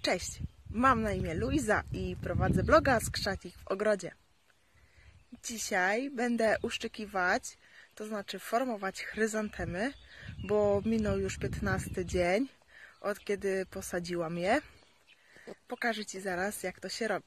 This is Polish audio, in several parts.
Cześć, mam na imię Luiza i prowadzę bloga Skrzatnik w ogrodzie. Dzisiaj będę uszczykiwać, to znaczy formować chryzantemy, bo minął już 15 dzień, od kiedy posadziłam je. Pokażę Ci zaraz, jak to się robi.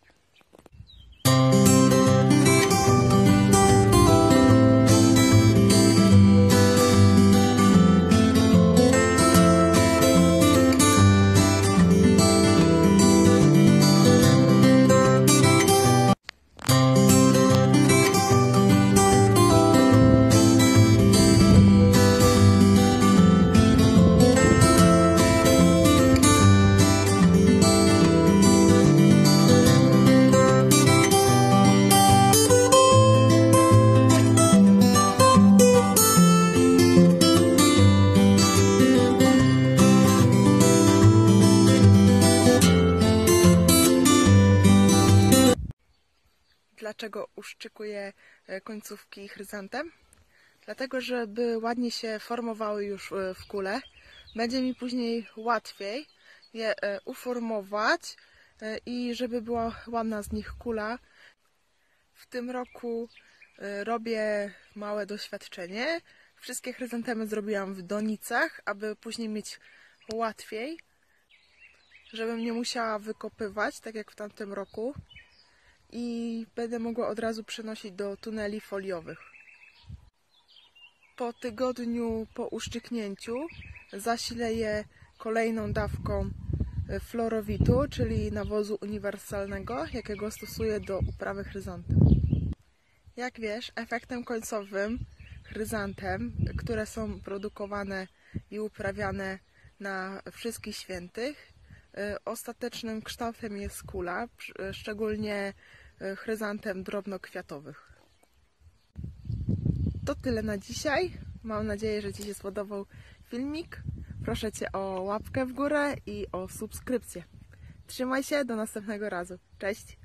Dlaczego uszczykuję końcówki chryzantem? Dlatego, żeby ładnie się formowały już w kule. Będzie mi później łatwiej je uformować i żeby była ładna z nich kula. W tym roku robię małe doświadczenie. Wszystkie chryzantemy zrobiłam w donicach, aby później mieć łatwiej, żebym nie musiała wykopywać, tak jak w tamtym roku. I będę mogła od razu przenosić do tuneli foliowych. Po tygodniu po uszczyknięciu zasilę je kolejną dawką fluorowitu, czyli nawozu uniwersalnego, jakiego stosuję do uprawy chryzantem. Jak wiesz, efektem końcowym chryzantem, które są produkowane i uprawiane na wszystkich świętych, ostatecznym kształtem jest kula, szczególnie chryzantem drobnokwiatowych. To tyle na dzisiaj. Mam nadzieję, że Ci się spodobał filmik. Proszę Cię o łapkę w górę i o subskrypcję. Trzymaj się, do następnego razu. Cześć!